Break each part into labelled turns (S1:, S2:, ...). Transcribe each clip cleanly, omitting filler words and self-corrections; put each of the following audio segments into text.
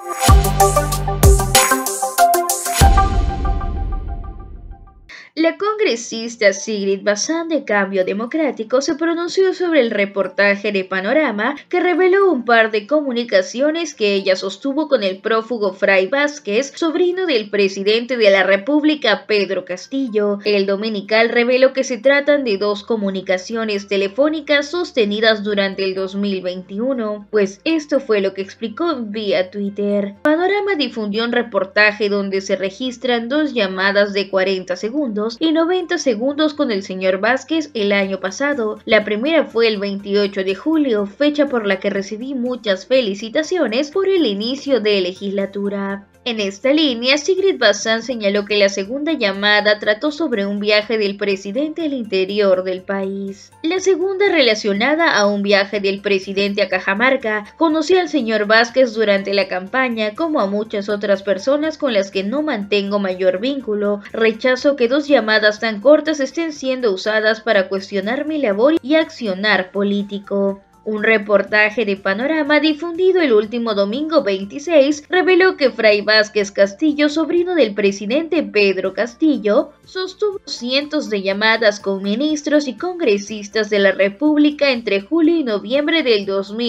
S1: La congresista Sigrid Bazán de Cambio Democrático se pronunció sobre el reportaje de Panorama que reveló un par de comunicaciones que ella sostuvo con el prófugo Fray Vázquez, sobrino del presidente de la República Pedro Castillo. El dominical reveló que se tratan de dos comunicaciones telefónicas sostenidas durante el 2021, pues esto fue lo que explicó vía Twitter. Panorama difundió un reportaje donde se registran dos llamadas de 40 segundos y 90 segundos con el señor Vázquez el año pasado. La primera fue el 28 de julio, fecha por la que recibí muchas felicitaciones por el inicio de legislatura. En esta línea, Sigrid Bazán señaló que la segunda llamada trató sobre un viaje del presidente al interior del país. La segunda relacionada a un viaje del presidente a Cajamarca. Conocí al señor Vázquez durante la campaña, como a muchas otras personas con las que no mantengo mayor vínculo. Rechazo que dos llamadas tan cortas estén siendo usadas para cuestionar mi labor y accionar político. Un reportaje de Panorama difundido el último domingo 26 reveló que Fray Vázquez Castillo, sobrino del presidente Pedro Castillo, sostuvo cientos de llamadas con ministros y congresistas de la República entre julio y noviembre del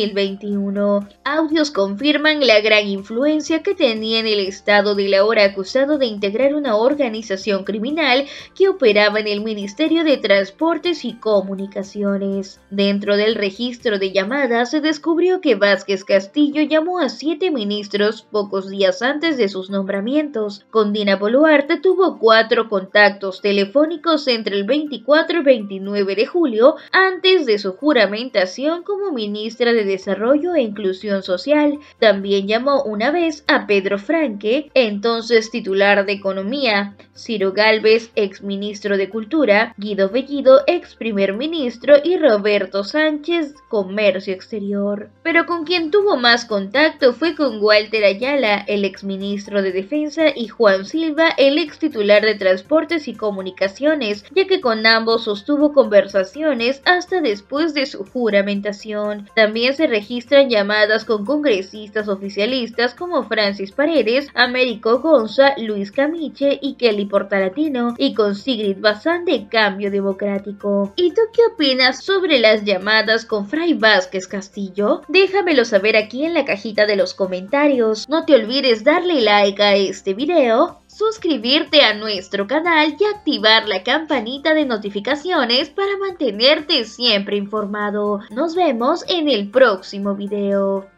S1: 2021. Audios confirman la gran influencia que tenía en el estado del ahora acusado de integrar una organización criminal que operaba en el Ministerio de Transportes y Comunicaciones. Dentro del registro de llamadas se descubrió que Vázquez Castillo llamó a 7 ministros pocos días antes de sus nombramientos. Con Dina Boluarte tuvo 4 contactos telefónicos entre el 24 y 29 de julio antes de su juramentación como ministra de Desarrollo e Inclusión Social. También llamó una vez a Pedro Franque, entonces titular de Economía, Ciro Gálvez, exministro de Cultura, Guido Bellido, ex primer ministro, y Roberto Sánchez, Comercio Exterior. Pero con quien tuvo más contacto fue con Walter Ayala, el exministro de Defensa, y Juan Silva, el ex titular de Transportes y Comunicaciones, ya que con ambos sostuvo conversaciones hasta después de su juramentación. También se registran llamadas con congresistas oficialistas como Francis Paredes, Américo Gonza, Luis Camiche y Kelly Portalatino, y con Sigrid Bazán de Cambio Democrático. ¿Y tú qué opinas sobre las llamadas con Fray Vázquez Castillo? Déjamelo saber aquí en la cajita de los comentarios. No te olvides darle like a este video, suscribirte a nuestro canal y activar la campanita de notificaciones para mantenerte siempre informado. Nos vemos en el próximo video.